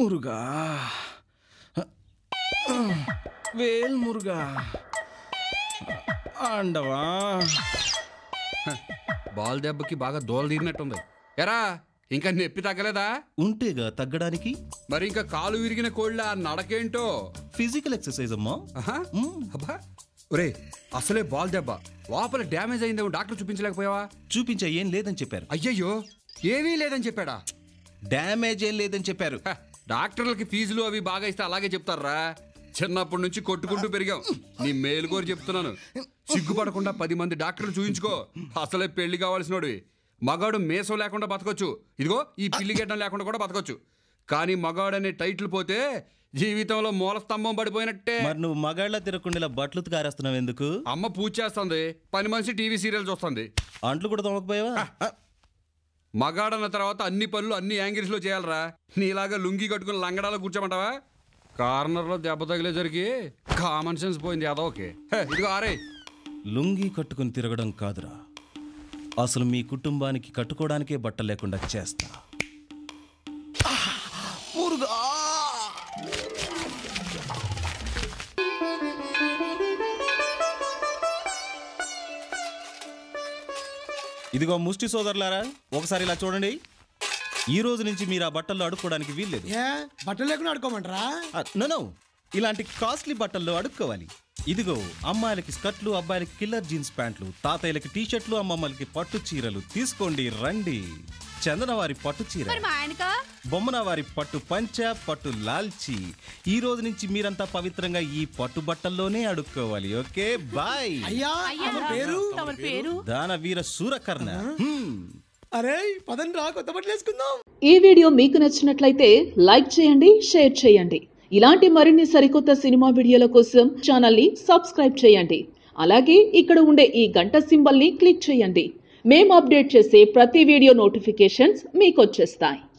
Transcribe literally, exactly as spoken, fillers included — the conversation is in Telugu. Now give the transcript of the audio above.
మురుగా వేల్ మురుగా అండవా. బాల్ దెబ్బకి బాగా దోల తీరినట్టుంది. ఎరా ఇంకా నొప్పి తగ్గలేదా? ఉంటేగా తగ్గడానికి. మరి ఇంకా కాలు విరిగిన కోళ్ళ నడకేంటో. ఫిజికల్ ఎక్సర్సైజ్ అమ్మా. అబ్బా ఒరే అసలే బాల్ దెబ్బ, లోపల డ్యామేజ్ అయిందేమో డాక్టర్ చూపించలేకపోయావా? చూపించా, ఏం లేదని చెప్పారు. అయ్యయ్యో ఏమీ లేదని చెప్పాడా? డ్యామేజ్ ఏం లేదని చెప్పారు. డాక్టర్లకి ఫీజులు అవి బాగా ఇస్తే అలాగే చెప్తారా? చిన్నప్పటి నుంచి కొట్టుకుంటూ పెరిగాం. నీ మేలు కోరి చెప్తున్నాను, సిగ్గుపడకుండా పది మంది డాక్టర్లు చూయించుకో. అసలే పెళ్లి కావాల్సినోడు. మగాడు మేసం లేకుండా బతకొచ్చు, ఇదిగో ఈ పిల్లి గడ్డం లేకుండా కూడా బతకొచ్చు. కానీ మగాడు అనే టైటిల్ పోతే జీవితంలో మూల స్తంభం పడిపోయినట్టే. మరి నువ్వు మగాళ్ళ తిరగకుండా బట్టలు కారేస్తున్నావు ఎందుకు? అమ్మ పూజ చేస్తుంది, పని మనిషి టీవీ సీరియల్ చూస్తుంది. అంట్లు కూడా తోమకపోయావా? మగాడన్న తర్వాత అన్ని పనులు అన్ని యాంగిల్స్ లో చేయాలరా. నీలాగా లుంగి కట్టుకుని లంగడాలో కూర్చోమంటావా? కార్నర్ లో దెబ్బ తగిలేసరికి కామన్ సెన్స్ పోయింది. అదో ఓకే, ఇదిగో ఆరే. లుంగి కట్టుకుని తిరగడం కాదురా, అసలు మీ కుటుంబానికి కట్టుకోవడానికే బట్టలు లేకుండా చేస్తా. ఇదిగో ముష్టి సోదరులారా, ఒకసారి ఇలా చూడండి. ఈ రోజు నుంచి మీరు ఆ బట్టల్లో అడుక్కోవడానికి వీల్లేదు. బట్టలు లేకుండా అడుకోమంటారా? నో, ఇలాంటి కాస్ట్లీ బట్టల్లో అడుక్కోవాలి. ఇదిగో అమ్మాయిలకి స్కర్ట్లు, అబ్బాయిలకి కిల్లర్ జీన్స్ ప్యాంట్లు, తాతయ్యలకి టీ షర్ట్లు, అమ్మమ్మలకి పట్టు చీరలు తీసుకోండి రండి. చందన వారి పట్టు చీర, బొమ్మన వారి పట్టు పంచ, పట్టు లాల్చి. ఈ రోజు నుంచి మీరంతా పవిత్రంగా ఈ పట్టు బట్టల్లోనే అడుక్కోవాలి. Okay bye. దానవీర సూరకర్ణ. అరే పదండి రా, కొత్త బట్టలు వేసుకుందాం. ఈ వీడియో మీకు నచ్చినట్లయితే లైక్ చేయండి, షేర్ చేయండి. ఇలాంటి మరిన్ని సరికొత్త సినిమా వీడియోల కోసం ఛానల్ ని సబ్స్క్రైబ్ చేయండి. అలాగే ఇక్కడ ఉండే ఈ గంట సింబల్ ని క్లిక్ చేయండి. మేము అప్డేట్ చేసే ప్రతి వీడియో నోటిఫికేషన్స్ మీకు వచ్చేస్తాయి.